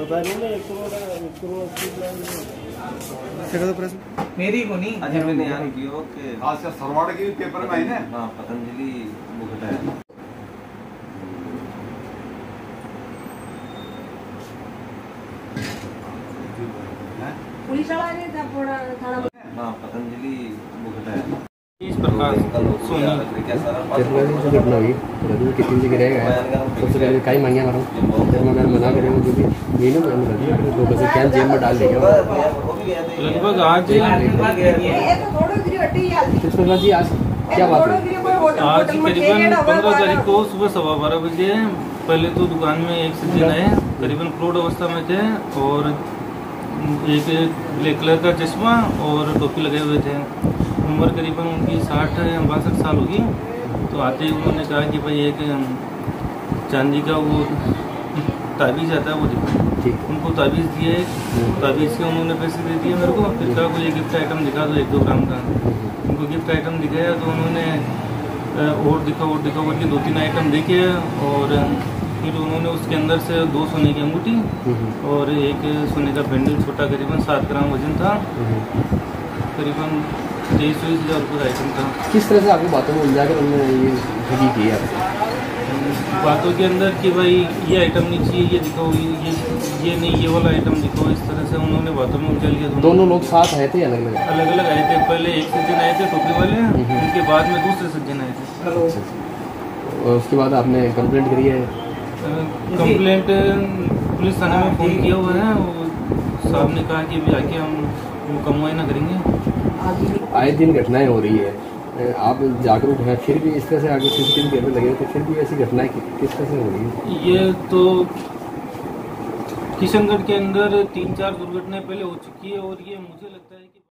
पता नहीं ना 1 करोड़ 80 लाख मेरी को नहीं अच्छा मैंने यहाँ की हो कि आज का सरवाड़ की पेपर में आई ना। हाँ पतंजलि बुक है। पुलिस वाला ने थाना हाँ पतंजलि बुक है। इस प्रकार सोनी जो घटना हुई रवि कितनी जगह रहेगा सबसे पहले कई मांगियाँ करूँ जब मैं मना करेंगे जो भी महीनों में रवि दो बजे क्या जेल में डाल देगा लगभग आज कृष्णा जी आज क्या बात है? आज करीबन 15 तारीख को सुबह 12:15 बजे पहले तो दुकान में एक सज्जन आए, करीबन क्रोध अवस्था में थे और एक ब्लैक कलर का चश्मा और टोपी लगे हुए थे। उम्र करीबन उनकी 60-62 साल होगी। तो आते ही उन्होंने कहा कि भाई एक चांदी का वो ताबीज़ आता है वो दिखा। उनको ताबीज़ दिए, ताबीज़ के उन्होंने पैसे दे दिए मेरे को। फिर कहा कोई गिफ्ट आइटम दिखा दो 1-2 ग्राम का। उनको गिफ्ट आइटम दिखाया तो उन्होंने और दिखा करके 2-3 आइटम देखे और फिर उन्होंने उसके अंदर से 2 सोने की अंगूठी और एक सोने का पेंडल छोटा करीबन 7 ग्राम वजन था, करीबन 23-24 हज़ार रुपये आइटम था। किस तरह से आपकी बातों में उलझा कर उन्होंने ये ठगी की है? बातों के अंदर कि भाई ये आइटम नहीं चाहिए, ये दिखाओ, ये नहीं, ये वाला आइटम दिखाओ। इस तरह से उन्होंने बातों में उलझा लिया। दोनों लोग साथ आए थे अलग अलग? अलग अलग आए थे। पहले एक सज्जन आए थे टोपी वाले, उनके बाद में दूसरे सज्जन आए थे। और उसके बाद आपने कंप्लेंट करी है? कंप्लेंट पुलिस थाने में फ़ोन किया हुआ है। वो साहब ने कहा कि अभी आके हम मुकम्मल करेंगे। आए दिन घटनाएं हो रही है, आप जागरूक हैं, फिर भी इस तरह से आगे CCTV कैमरे लगे तो फिर भी ऐसी घटनाएं किस तरह से हो रही है? ये तो किशनगढ़ के अंदर 3-4 दुर्घटनाएं पहले हो चुकी है और ये मुझे लगता है कि